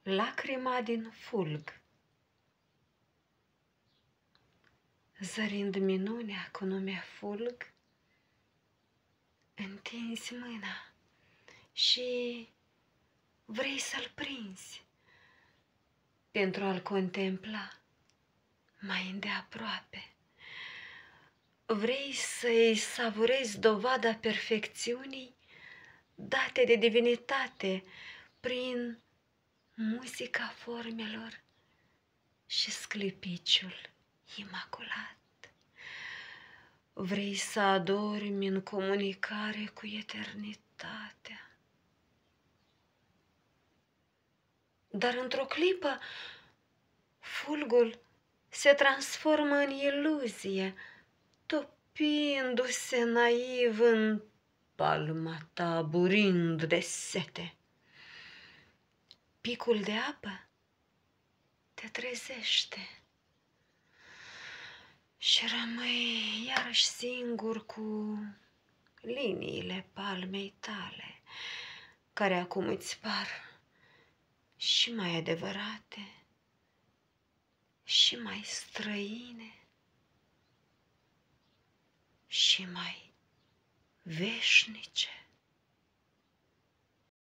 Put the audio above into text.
Lacrima din fulg. Zărind minunea cu nume fulg, întinzi mâna și vrei să-l prinzi pentru a-l contempla mai îndeaproape. Vrei să-i savurezi dovada perfecțiunii date de divinitate prin muzica formelor și sclipiciul imaculat. Vrei să adormi în comunicare cu eternitatea. Dar într-o clipă, fulgul se transformă în iluzie, topindu-se naiv în palma ta, burind de sete. Picul de apă te trezește și rămâi iarăși singur cu liniile palmei tale, care acum îți par și mai adevărate și mai străine și mai veșnice.